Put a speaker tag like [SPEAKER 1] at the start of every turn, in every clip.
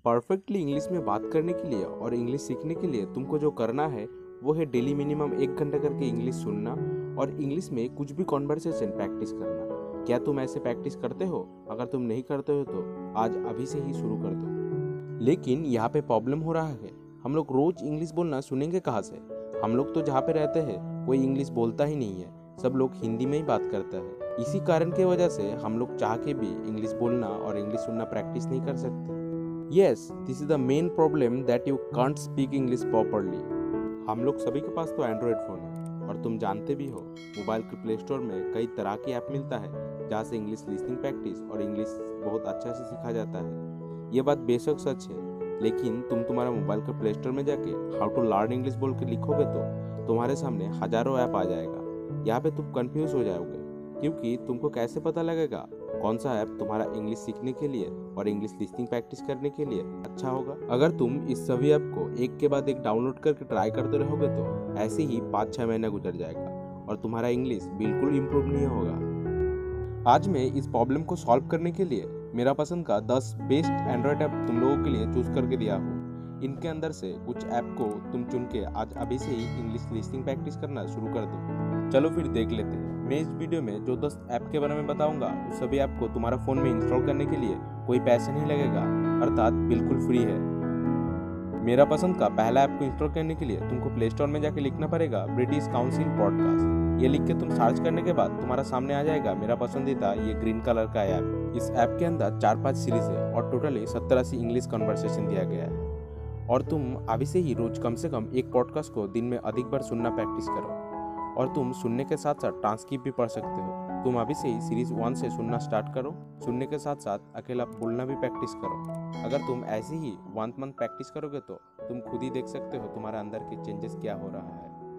[SPEAKER 1] Perfectly English में बात करने के लिए और इंग्लिश सीखने के लिए तुमको जो करना है वो है डेली मिनिमम 1 घंटा करके इंग्लिश सुनना और इंग्लिश में कुछ भी कॉन्वर्सेशन प्रैक्टिस करना। क्या तुम ऐसे प्रैक्टिस करते हो? अगर तुम नहीं करते हो तो आज अभी से ही शुरू कर दो। लेकिन यहाँ पे प्रॉब्लम हो रहा है, हम लोग रोज इंग्लिश बोलना सुनेंगे कहाँ से? हम लोग तो जहाँ पे रहते हैं कोई इंग्लिश बोलता ही नहीं है, सब लोग हिंदी में ही बात करता है। इसी कारण की वजह से हम लोग चाह के भी इंग्लिश बोलना और इंग्लिश सुनना प्रैक्टिस नहीं कर सकते। Yes, this is the main problem that you can't speak English properly. हम लोग सभी के पास तो एंड्रॉयड फ़ोन है और तुम जानते भी हो मोबाइल के प्ले स्टोर में कई तरह की ऐप मिलता है जहाँ से इंग्लिश लिसनिंग प्रैक्टिस और इंग्लिश बहुत अच्छा से सीखा जाता है। ये बात बेशक सच है, लेकिन तुम तुम्हारा मोबाइल के प्ले स्टोर में जाके हाउ टू लर्न इंग्लिश बोल के लिखोगे तो तुम्हारे सामने हजारों ऐप आ जाएगा। यहाँ पे तुम कंफ्यूज हो जाओगे क्योंकि तुमको कैसे पता लगेगा कौन सा ऐप तुम्हारा इंग्लिश सीखने के लिए और इंग्लिश लिसनिंग प्रैक्टिस करने के लिए अच्छा होगा। अगर तुम इस सभी ऐप को एक के बाद एक डाउनलोड करके ट्राई करते रहोगे तो ऐसे ही 5-6 महीना गुजर जाएगा और तुम्हारा इंग्लिश बिल्कुल इम्प्रूव नहीं होगा। आज मैं इस प्रॉब्लम को सॉल्व करने के लिए मेरा पसंद का 10 बेस्ट एंड्रॉयड ऐप तुम लोगों के लिए चूज करके दिया हूँ। इनके अंदर से कुछ ऐप को तुम चुन के आज अभी से ही इंग्लिश लिसनिंग प्रैक्टिस करना शुरू कर दो। चलो फिर देख लेते हैं। मैं इस वीडियो में जो 10 ऐप के बारे में बताऊंगा उस सभी ऐप को तुम्हारा फोन में इंस्टॉल करने के लिए कोई पैसा नहीं लगेगा, अर्थात बिल्कुल फ्री है। मेरा पसंद का पहला ऐप को इंस्टॉल करने के लिए तुमको प्ले स्टोर में जाके लिखना पड़ेगा ब्रिटिश काउंसिल पॉडकास्ट। ये लिख के तुम सर्च करने के बाद तुम्हारा सामने आ जाएगा मेरा पसंदीदा ये ग्रीन कलर का ऐप। इस ऐप के अंदर 4-5 सीरीज है और टोटली 70-80 इंग्लिश कन्वर्सेशन दिया गया है और तुम अभी से ही रोज कम से कम एक पॉडकास्ट को दिन में अधिक बार सुनना प्रैक्टिस करो और तुम सुनने के साथ साथ ट्रांसक्रिप्ट भी पढ़ सकते हो। तुम अभी से ही सीरीज 1 से सुनना स्टार्ट करो, सुनने के साथ साथ अकेला बोलना भी प्रैक्टिस करो। अगर तुम ऐसे ही 1 मंथ प्रैक्टिस करोगे तो तुम खुद ही देख सकते हो तुम्हारे अंदर के चेंजेस क्या हो रहा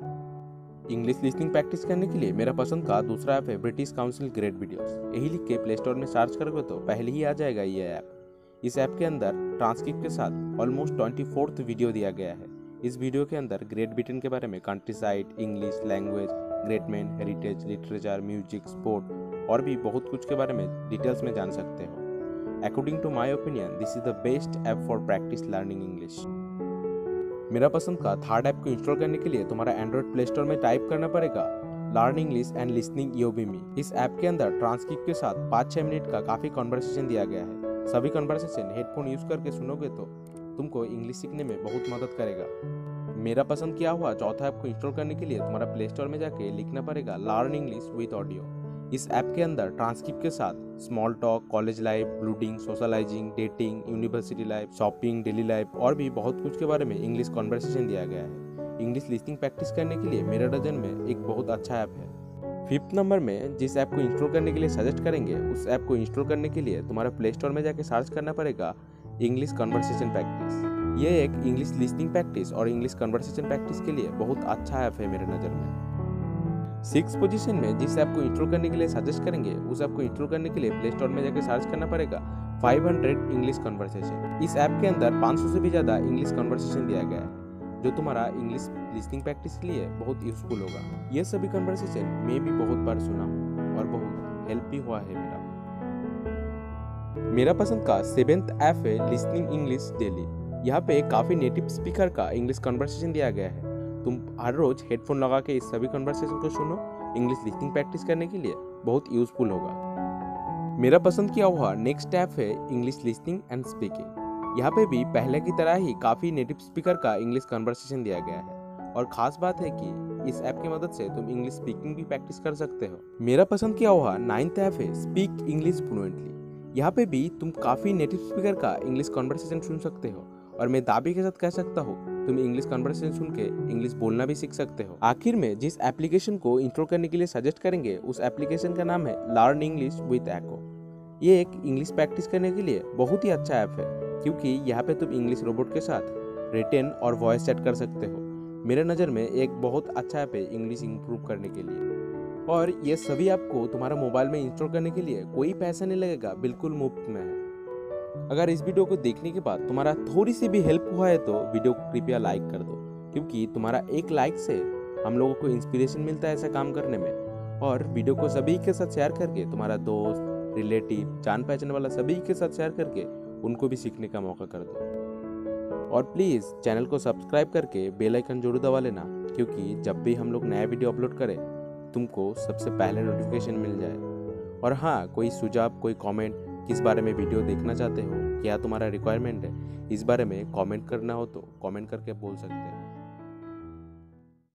[SPEAKER 1] है। इंग्लिश लिसनिंग प्रैक्टिस करने के लिए मेरा पसंद का दूसरा ऐप है ब्रिटिश काउंसिल ग्रेट वीडियोस। यही लिख के प्ले स्टोर में सर्च करोगे तो पहले ही आ जाएगा ये ऐप। इस ऐप के अंदर ट्रांसक्रिप्ट के साथ ऑलमोस्ट 24th वीडियो दिया गया है। इस वीडियो के अंदर ग्रेट ब्रिटेन के बारे में countryside, English, language, great man, heritage, literature, music, sport और भी बहुत कुछ के बारे में डिटेल्स में जान सकते हो। According to my opinion this is the best app for practice learning English. मेरा पसंद का थर्ड ऐप को इंस्टॉल करने के लिए तुम्हारा एंड्रॉइड प्ले स्टोर में टाइप करना पड़ेगा learn English and listening Yobimi. इस ऐप के अंदर ट्रांसक्रिप्ट के साथ 5-6 मिनट का काफी कन्वर्सेशन दिया गया है। सभी कन्वर्सेशन हेडफोन यूज करके सुनोगे तो तुमको इंग्लिश सीखने में बहुत मदद करेगा। मेरा पसंद किया हुआ चौथा ऐप को इंस्टॉल करने के लिए तुम्हारा प्ले स्टोर में जाके लिखना पड़ेगा लर्न इंग्लिश विद ऑडियो। इस ऐप के अंदर ट्रांसक्रिप्ट के साथ स्मॉल टॉक, कॉलेज लाइफ, ब्लूडिंग, socialising, dating, university life, shopping, daily life और भी बहुत कुछ के बारे में इंग्लिश कॉन्वर्सेशन दिया गया है। इंग्लिश लिसनिंग प्रैक्टिस करने के लिए मेरे नज़र में एक बहुत अच्छा ऐप है। 5th नंबर में जिस ऐप को इंस्टॉल करने के लिए सजेस्ट करेंगे उस ऐप को इंस्टॉल करने के लिए तुम्हारा प्ले स्टोर में जाके सर्च करना पड़ेगा इंग्लिश कन्वर्सेशन प्रैक्टिस। ये एक इंग्लिश लिसनिंग प्रैक्टिस और इंग्लिश कन्वर्सेशन प्रैक्टिस के लिए बहुत अच्छा ऐप है मेरे नज़र में। 6th पोजीशन में जिस ऐप को इंस्टॉल करने के लिए सजेस्ट करेंगे उस ऐप को इंस्टॉल करने के लिए प्ले स्टोर में जाकर सर्च करना पड़ेगा 500 इंग्लिश कन्वर्सेशन। इस ऐप के अंदर 500 से भी ज़्यादा इंग्लिश कन्वर्सेशन दिया गया है जो तुम्हारा इंग्लिश लिसनिंग प्रैक्टिस के लिए बहुत यूजफुल होगा। ये सभी कन्वर्सेशन मैं भी बहुत बार सुना हूँ और बहुत हेल्प भी हुआ है मेरा पसंद का 7th ऐप है लिसनिंग इंग्लिश डेली। यहाँ पे काफ़ी नेटिव स्पीकर का इंग्लिश कन्वर्सेशन दिया गया है। तुम हर रोज हेडफोन लगा के इस सभी कन्वर्सेशन को सुनो, इंग्लिश लिसनिंग प्रैक्टिस करने के लिए बहुत यूजफुल होगा। मेरा पसंद किया हुआ नेक्स्ट ऐप है इंग्लिश लिसनिंग एंड स्पीकिंग। यहाँ पे भी पहले की तरह ही काफ़ी नेटिव स्पीकर का इंग्लिश कन्वर्सेशन दिया गया है और ख़ास बात है कि इस ऐप की मदद से तुम इंग्लिश स्पीकिंग भी प्रैक्टिस कर सकते हो। मेरा पसंद किया हुआ 9th ऐप है स्पीक इंग्लिश फ्लुएंटली। यहाँ पे भी तुम काफ़ी नेटिव स्पीकर का इंग्लिश कन्वर्सेशन सुन सकते हो और मैं दावे के साथ कह सकता हूँ तुम इंग्लिश कन्वर्सेशन सुन के इंग्लिश बोलना भी सीख सकते हो। आखिर में जिस एप्लीकेशन को इंस्टॉल करने के लिए सजेस्ट करेंगे उस एप्लीकेशन का नाम है लर्न इंग्लिश विद एको। ये एक इंग्लिश प्रैक्टिस करने के लिए बहुत ही अच्छा ऐप है क्योंकि यहाँ पे तुम इंग्लिश रोबोट के साथ रिटन और वॉइस सेट कर सकते हो। मेरे नज़र में एक बहुत अच्छा ऐप है इंग्लिश इंप्रूव करने के लिए और ये सभी ऐप को तुम्हारा मोबाइल में इंस्टॉल करने के लिए कोई पैसा नहीं लगेगा, बिल्कुल मुफ्त में है। अगर इस वीडियो को देखने के बाद तुम्हारा थोड़ी सी भी हेल्प हुआ है तो वीडियो को कृपया लाइक कर दो क्योंकि तुम्हारा एक लाइक से हम लोगों को इंस्पिरेशन मिलता है ऐसा काम करने में। और वीडियो को सभी के साथ शेयर करके तुम्हारा दोस्त, रिलेटिव, जान पहचान वाला सभी के साथ शेयर करके उनको भी सीखने का मौका कर दो। और प्लीज़ चैनल को सब्सक्राइब करके बेल आइकन जरूर दबा लेना, क्योंकि जब भी हम लोग नया वीडियो अपलोड करें तुमको सबसे पहले नोटिफिकेशन मिल जाए। और हाँ, कोई सुझाव, कोई कमेंट, किस बारे में वीडियो देखना चाहते हो, क्या तुम्हारा रिक्वायरमेंट है, इस बारे में कमेंट करना हो तो कमेंट करके बोल सकते हैं।